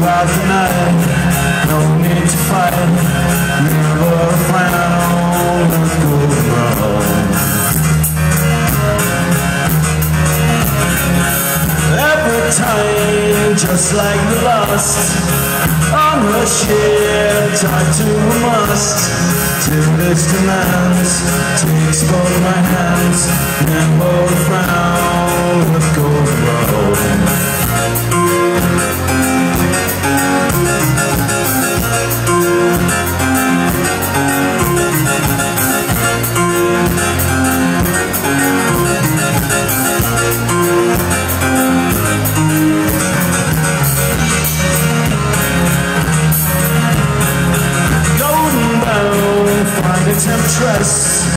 throughout the night. No need to fight, never frown, let's go around. Every time, just like the last, on her ship, tied to a mast, till this demands, takes both my hands, and both round, let's go around. Temptress